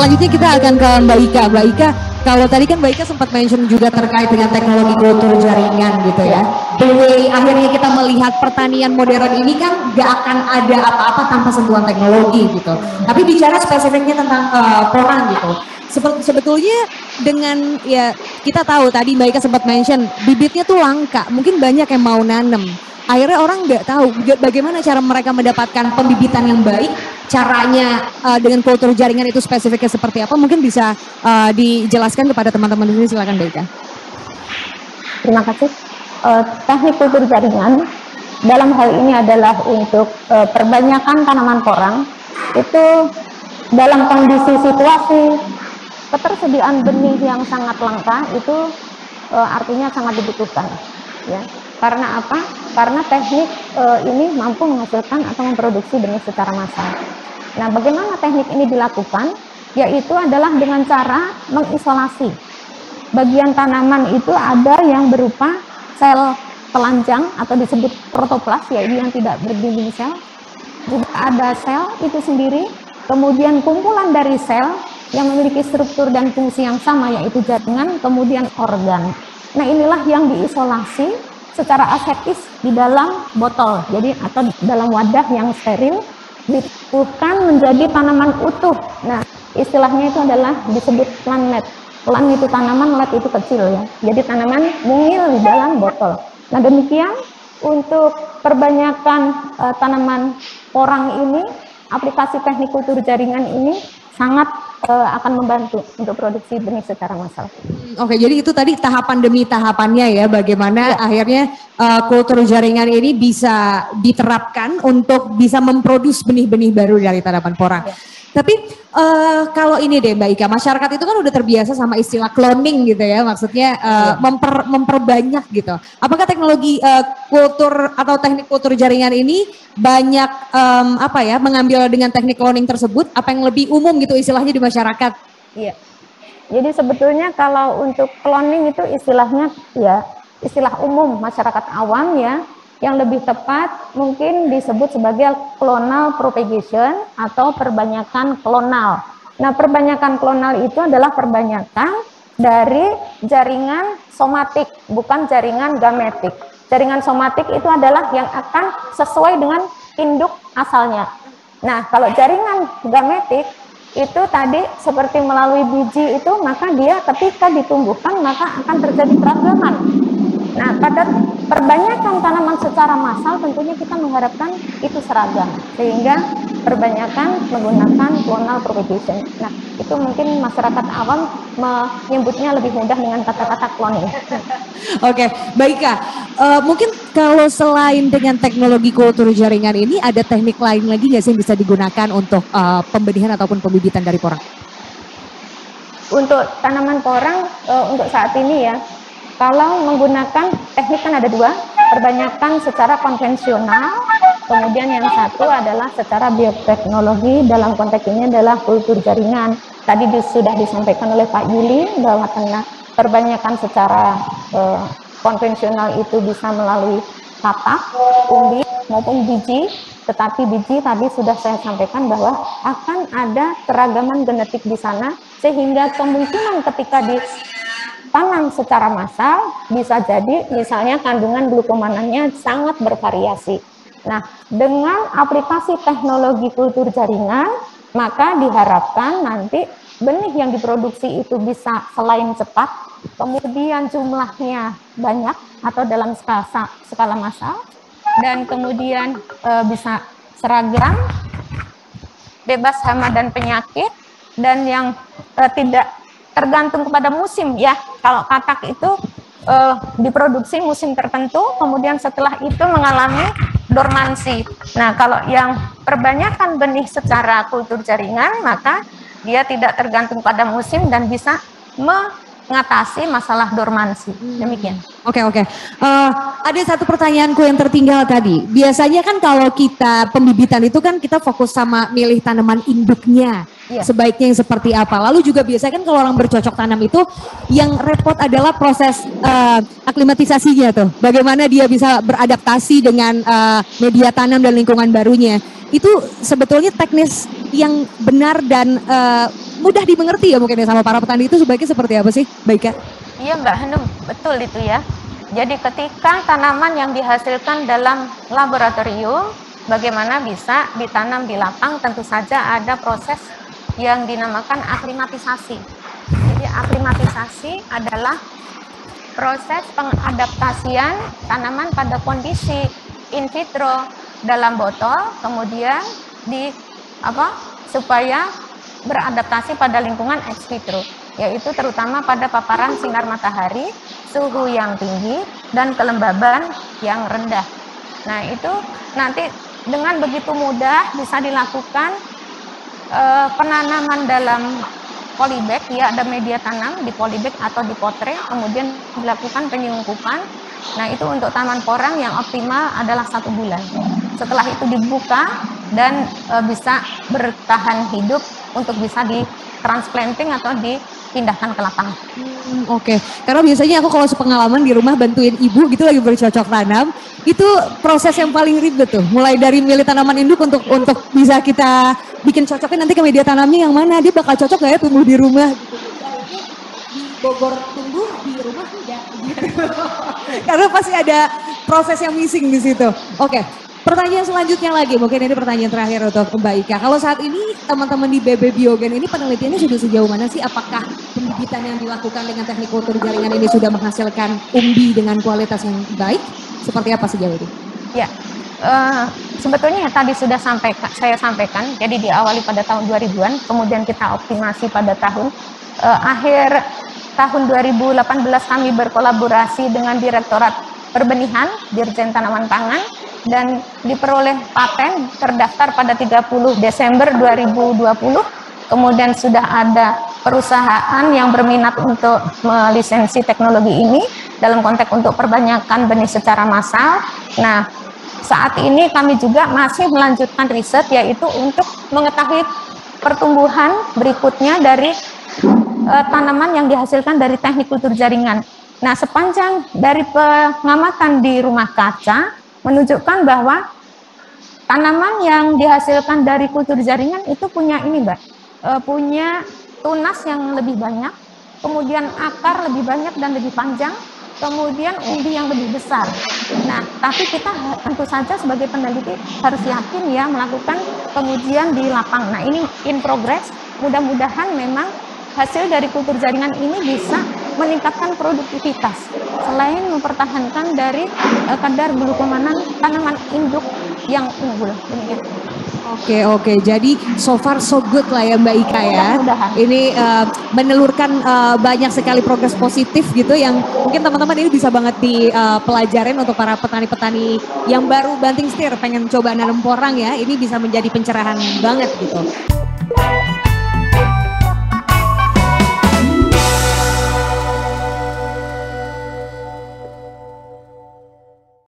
selanjutnya kita akan ke Mbak Ika. Mbak Ika, kalau tadi kan Mbak Ika sempat mention juga terkait dengan teknologi kultur jaringan gitu ya. The way akhirnya kita melihat pertanian modern ini kan gak akan ada apa-apa tanpa sentuhan teknologi gitu. Tapi bicara spesifiknya tentang porang gitu. Sebetulnya dengan ya kita tahu tadi Mbak Ika sempat mention bibitnya tuh langka, mungkin banyak yang mau nanem. Akhirnya orang nggak tahu bagaimana cara mereka mendapatkan pembibitan yang baik, caranya dengan kultur jaringan itu spesifiknya seperti apa, mungkin bisa dijelaskan kepada teman-teman di sini, silakan Mbak Ika. Terima kasih. Teknik kultur jaringan dalam hal ini adalah untuk perbanyakan tanaman porang itu dalam kondisi situasi ketersediaan benih yang sangat langka itu artinya sangat dibutuhkan, ya. Karena apa? Karena teknik ini mampu menghasilkan atau memproduksi benih secara massal. Nah, bagaimana teknik ini dilakukan? Yaitu adalah dengan cara mengisolasi. Bagian tanaman itu ada yang berupa sel telanjang atau disebut protoplas, yaitu yang tidak berdinding sel. Juga ada sel itu sendiri, kemudian kumpulan dari sel yang memiliki struktur dan fungsi yang sama, yaitu jaringan, kemudian organ. Nah, inilah yang diisolasi secara aseptis di dalam botol, jadi atau dalam wadah yang steril, ditubuhkan menjadi tanaman utuh. Nah, istilahnya itu adalah disebut plant led. Plant itu tanaman, led itu kecil ya. Jadi tanaman mungil di dalam botol. Nah, demikian untuk perbanyakan tanaman porang ini, aplikasi teknik kultur jaringan ini sangat akan membantu untuk produksi benih secara massal. Oke, jadi itu tadi tahapan demi tahapannya ya, bagaimana akhirnya kultur jaringan ini bisa diterapkan untuk bisa memproduksi benih-benih baru dari tanaman porang. Ya. Tapi kalau ini deh Mbak Ika, masyarakat itu kan udah terbiasa sama istilah cloning gitu ya, maksudnya memperbanyak gitu. Apakah teknologi kultur atau teknik kultur jaringan ini banyak mengambil dengan teknik cloning tersebut? Apa yang lebih umum gitu istilahnya di masyarakat? Iya. Jadi sebetulnya kalau untuk cloning itu istilahnya ya istilah umum masyarakat awam ya. Yang lebih tepat mungkin disebut sebagai clonal propagation atau perbanyakan klonal. Nah, perbanyakan klonal itu adalah perbanyakan dari jaringan somatik, bukan jaringan gametik. Jaringan somatik itu adalah yang akan sesuai dengan induk asalnya. Nah, kalau jaringan gametik itu tadi seperti melalui biji itu, maka dia ketika ditumbuhkan maka akan terjadi keragaman. Nah, pada perbanyakan tanaman secara massal tentunya kita mengharapkan itu seragam, sehingga perbanyakan menggunakan clonal propagation. Nah, itu mungkin masyarakat awam menyebutnya lebih mudah dengan kata-kata cloning. Oke, baik Kak. Mungkin kalau selain dengan teknologi kultur jaringan ini, ada teknik lain lagi nggak sih yang bisa digunakan untuk pembenihan ataupun pembibitan dari porang? Untuk tanaman porang, untuk saat ini ya, kalau menggunakan teknik kan ada dua, perbanyakan secara konvensional, kemudian yang satu adalah secara bioteknologi, dalam konteks ini adalah kultur jaringan. Tadi sudah disampaikan oleh Pak Yuli bahwa perbanyakan secara konvensional itu bisa melalui tapak, umbi maupun biji, tetapi biji tadi sudah saya sampaikan bahwa akan ada keragaman genetik di sana, sehingga kemungkinan ketika ditanam secara massal bisa jadi misalnya kandungan glukomananya sangat bervariasi. Nah, dengan aplikasi teknologi kultur jaringan, maka diharapkan nanti benih yang diproduksi itu bisa selain cepat, kemudian jumlahnya banyak atau dalam skala massal, dan kemudian bisa seragam, bebas hama dan penyakit, dan yang tidak tergantung kepada musim ya. Kalau katak itu diproduksi musim tertentu, kemudian setelah itu mengalami dormansi. Nah, kalau yang perbanyakan benih secara kultur jaringan, maka dia tidak tergantung pada musim dan bisa mengatasi masalah dormansi. Demikian. Oke. Ada satu pertanyaanku yang tertinggal tadi. Biasanya kan kalau kita pembibitan itu kan kita fokus sama milih tanaman induknya. Iya. Sebaiknya yang seperti apa. Lalu juga biasanya kan kalau orang bercocok tanam itu yang repot adalah proses aklimatisasinya tuh. Bagaimana dia bisa beradaptasi dengan media tanam dan lingkungan barunya. Itu sebetulnya teknis yang benar dan mudah dimengerti ya mungkin ya sama para petani itu sebaiknya seperti apa sih, Mbak Ika? Iya Mbak Hanum, betul itu ya. Jadi ketika tanaman yang dihasilkan dalam laboratorium, bagaimana bisa ditanam di lapang, tentu saja ada proses yang dinamakan aklimatisasi. Jadi aklimatisasi adalah proses pengadaptasian tanaman pada kondisi in vitro dalam botol, kemudian supaya beradaptasi pada lingkungan ex vitro, yaitu terutama pada paparan sinar matahari, suhu yang tinggi, dan kelembaban yang rendah. Nah, itu nanti dengan begitu mudah bisa dilakukan penanaman dalam polybag, ya ada media tanam di polybag atau di potre, kemudian dilakukan penyungkupan. Nah, itu untuk tanaman porang yang optimal adalah 1 bulan. Setelah itu dibuka dan bisa bertahan hidup untuk bisa di transplanting atau dipindahkan ke lapangan. Oke. Karena biasanya aku kalau sepengalaman di rumah bantuin ibu gitu lagi bercocok tanam, itu proses yang paling ribet tuh. Mulai dari milih tanaman induk untuk bisa kita bikin cocoknya nanti ke media tanamnya yang mana, dia bakal cocok gak ya tumbuh di rumah gitu. Di Bogor tumbuh, di rumah tidak gitu. Karena pasti ada proses yang missing di situ. Oke. Pertanyaan selanjutnya lagi, mungkin ini pertanyaan terakhir untuk Mbak Ika. Kalau saat ini teman-teman di BB Biogen ini penelitiannya sudah sejauh mana sih? Apakah pembibitan yang dilakukan dengan teknik kultur jaringan ini sudah menghasilkan umbi dengan kualitas yang baik? Seperti apa sejauh ini? Ya, sebetulnya tadi sudah saya sampaikan, jadi diawali pada tahun 2000-an, kemudian kita optimasi pada akhir tahun 2018 kami berkolaborasi dengan Direktorat Perbenihan, Dirjen Tanaman Pangan, dan diperoleh paten terdaftar pada 30 Desember 2020. Kemudian sudah ada perusahaan yang berminat untuk melisensi teknologi ini dalam konteks untuk perbanyakan benih secara massal. Nah, saat ini kami juga masih melanjutkan riset, yaitu untuk mengetahui pertumbuhan berikutnya dari tanaman yang dihasilkan dari teknik kultur jaringan. Nah, sepanjang dari pengamatan di rumah kaca menunjukkan bahwa tanaman yang dihasilkan dari kultur jaringan itu punya punya tunas yang lebih banyak, kemudian akar lebih banyak dan lebih panjang, kemudian umbi yang lebih besar. Nah, tapi kita tentu saja sebagai peneliti harus yakin ya melakukan pengujian di lapang. Nah, ini in progress, mudah-mudahan memang hasil dari kultur jaringan ini bisa meningkatkan produktivitas selain mempertahankan dari kadar glukomanan tanaman induk yang unggul. Oke, jadi so far so good lah ya Mbak Ika ya. Ini menelurkan banyak sekali progres positif gitu yang mungkin teman-teman ini bisa banget dipelajarin untuk para petani-petani yang baru banting setir pengen coba nanam porang ya. Ini bisa menjadi pencerahan banget gitu.